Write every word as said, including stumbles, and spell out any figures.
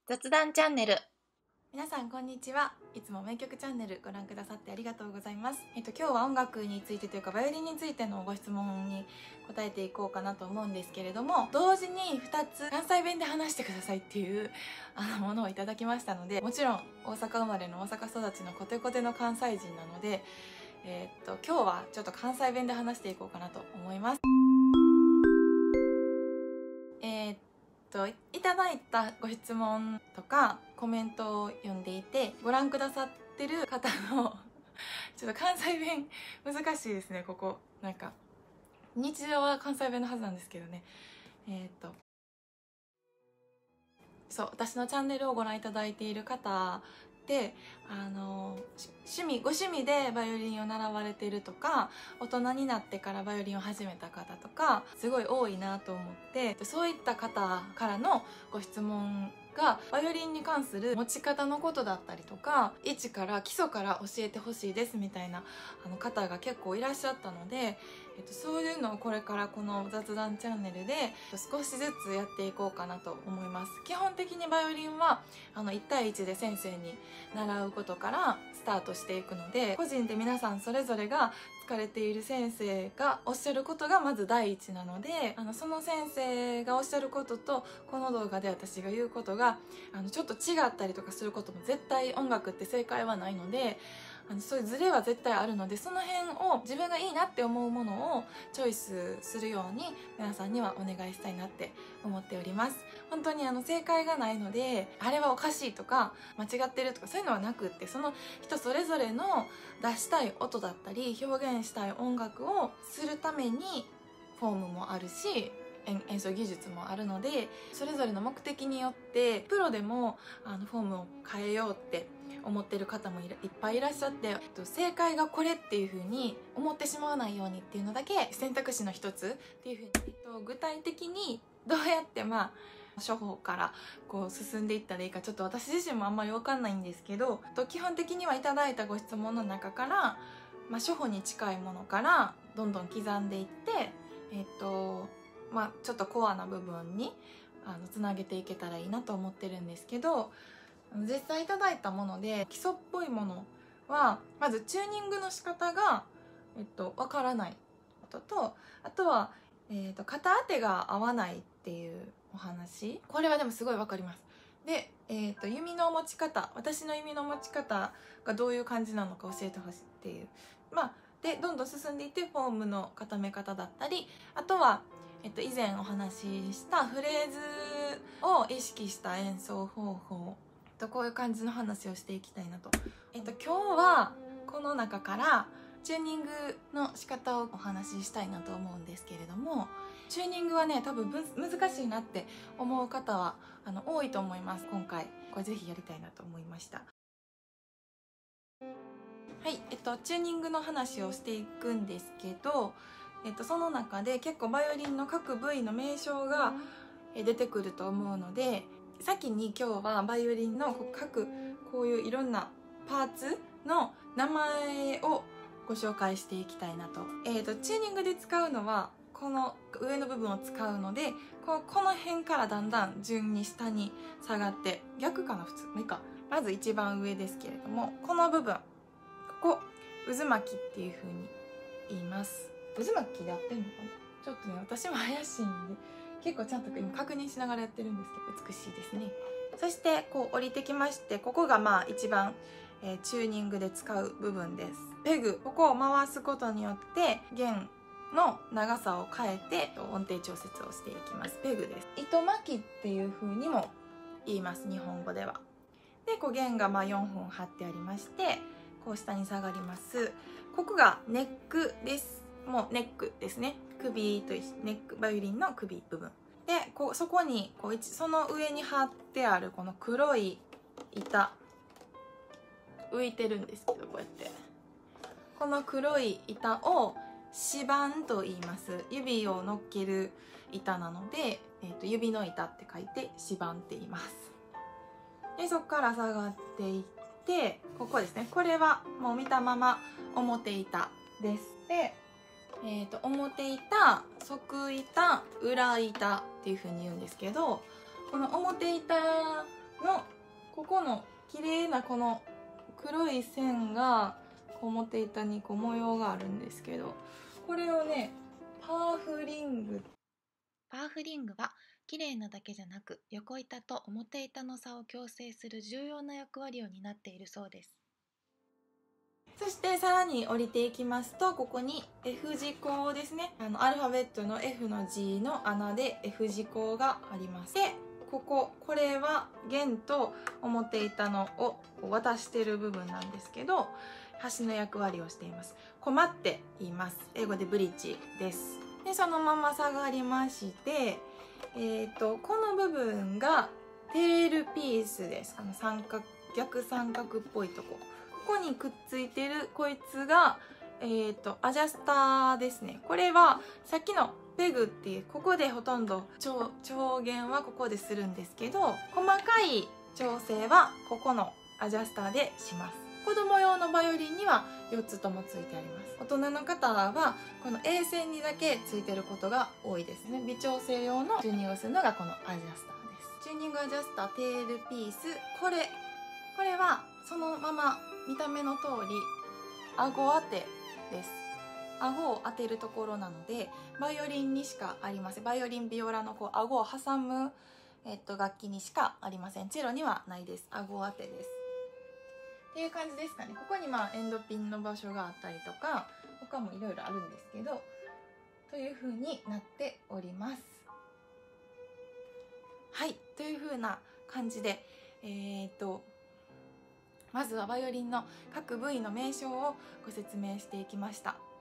雑談チャンネル。 皆さんこんにちは。いつも名曲チャンネルご覧くださってありがとうございます。えっと今日は音楽についてというかバイオリンについてのご質問に答えていこうかなと思うんですけれども、同時にふたつ関西弁で話してくださいっていうあのものをいただきましたので、もちろん大阪生まれの大阪育ちのコテコテの関西人なので、えー、っと今日はちょっと関西弁で話していこうかなと思います。えー、っといただいたご質問とかコメントを読んでいてご覧くださってる方のちょっと関西弁難しいですね。ここなんか日常は関西弁のはずなんですけどね。えー、っとそう私のチャンネルをご覧いただいている方で、あの趣味ご趣味でバイオリンを習われているとか、大人になってからバイオリンを始めた方とかすごい多いなと思って、そういった方からのご質問がバイオリンに関する持ち方のことだったりとか、一から基礎から教えてほしいですみたいなあの方が結構いらっしゃったので、えっと、そういうのをこれからこの雑談チャンネルで少しずつやっていこうかなと思います。基本的にバイオリンはあのいち対いちで先生に習うことからスタートしていくので、個人で皆さんそれぞれが疲れている先生がおっしゃることがまず第一なので、あのその先生がおっしゃることとこの動画で私が言うことがあのちょっと違ったりとかすることも絶対、音楽って正解はないので、あのそういうズレは絶対あるので、その辺を自分がいいなって思うものをチョイスするように皆さんにはお願いしたいなって思っております。本当にあの正解がないので、あれはおかしいとか間違ってるとかそういうのはなくって、その人それぞれの出したい音だったり表現したい音楽をするためにフォームもあるし演奏技術もあるので、それぞれの目的によってプロでもあのフォームを変えようって思ってる方もいっぱいいらっしゃって、正解がこれっていう風に思ってしまわないようにっていうのだけ選択肢の一つっていう風に、えっと、具体的にどうやってまあ処方からこう進んでいったらいいか、ちょっと私自身もあんまり分かんないんですけど、基本的にはいただいたご質問の中から、まあ、処方に近いものからどんどん刻んでいって、えっとまあ、ちょっとコアな部分にあのつなげていけたらいいなと思ってるんですけど、実際いただいたもので基礎っぽいものはまずチューニングの仕方が、えっと、わからないことと、あとは、えっと、片当てが合わないっていうお話、これはでもすごいわかります。で、えっと、弓の持ち方、私の弓の持ち方がどういう感じなのか教えてほしいっていう、まあでどんどん進んでいってフォームの固め方だったり、あとはえっと、以前お話ししたフレーズを意識した演奏方法と、こういう感じの話をしていきたいなと。えっと、今日はこの中からチューニングの仕方をお話ししたいなと思うんですけれども、チューニングはね多分難しいなって思う方はあの多いと思います。今回これぜひやりたいなと思いました。はい、えっと、チューニングの話をしていくんですけど、えっと、その中で結構バイオリンの各部位の名称が出てくると思うので、先に今日はバイオリンの各こういういろんなパーツの名前をご紹介していきたいなと。えっと、チューニングで使うのはこの上の部分を使うので、ここの辺からだんだん順に下に下がって、逆かな、普通もいいか。まず一番上ですけれども、この部分、ここ渦巻きっていう風に言います。渦巻きで合ってんのかな、ちょっとね私も怪しいんで結構ちゃんと今確認しながらやってるんですけど、美しいですね。そしてこう降りてきまして、ここがまあ一番、えー、チューニングで使う部分です。ペグ、ここを回すことによって弦の長さを変えて音程調節をしていきます。ペグです。糸巻きっていう風にも言います、日本語では。でこう弦がまあよんほん張ってありまして、こう下に下がります。ここがネックです。もうネックですね。首と一緒、ネック、バイオリンの首部分で、こうそこにこうその上に貼ってあるこの黒い板、浮いてるんですけど、こうやってこの黒い板を指板と言います。指を乗っける板なので、えー、と指の板って書いて指板って言います。でそこから下がっていって、ここですね、これはもう見たまま表板です。でえー、と表板、側板、裏板っていう風に言うんですけど、この表板のここの綺麗なこの黒い線がこう表板にこう模様があるんですけど、これをねパーフリング。 パーフリングは綺麗なだけじゃなく、横板と表板の差を矯正する重要な役割を担っているそうです。 そしてさらに降りていきますと、ここに F 字工ですね。あのアルファベットの F の字の穴で F 字工があります。でここ、これは弦と表板のを渡してる部分なんですけど、端の役割をしています。コマって言います。英語でブリッジです。でそのまま下がりまして、えー、とこの部分がテールピースです。あの三角、逆三角っぽいとこ、ここにくっついてるこいつが、えー、とアジャスターですね。これはさっきのペグっていう、ここでほとんど調調弦はここでするんですけど、細かい調整はここのアジャスターでします。子供用のバイオリンにはよっつともついてあります。大人の方はこの A 線にだけついてることが多いですね。微調整用のチューニングをするのがこのアジャスターです。チューニングアジャスターテールピース、これこれはそのまま見た目の通り顎当てです。顎を当てるところなので、バイオリンにしかありません。バイオリンビオラのこう顎を挟む、えっと、楽器にしかありません。チェロにはないです。顎当てです。っていう感じですかね。ここにまあエンドピンの場所があったりとか、他もいろいろあるんですけど、という風になっております。はい、という風な感じで、えー、っとまずはバイオリンの各部位の名称をご説明していきました。